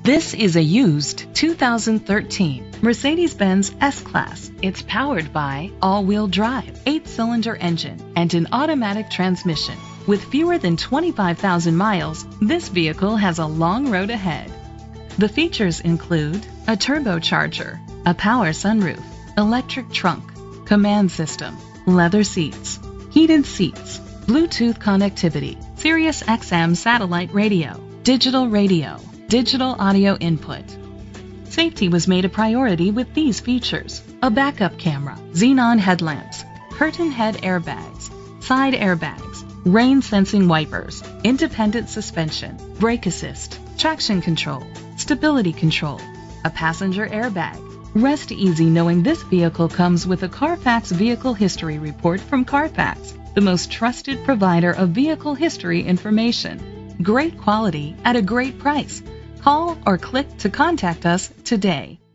This is a used 2013 Mercedes-Benz S-Class. It's powered by all-wheel drive, 8-cylinder engine, and an automatic transmission. With fewer than 25,000 miles, this vehicle has a long road ahead. The features include a turbocharger, a power sunroof, electric trunk, command system, leather seats, heated seats, Bluetooth connectivity, Sirius XM satellite radio, digital audio input. Safety was made a priority with these features: a backup camera, xenon headlamps, curtain head airbags, side airbags, rain sensing wipers, independent suspension, brake assist, traction control, stability control, a passenger airbag. Rest easy knowing this vehicle comes with a Carfax Vehicle History Report from Carfax, the most trusted provider of vehicle history information. Great quality at a great price. Call or click to contact us today.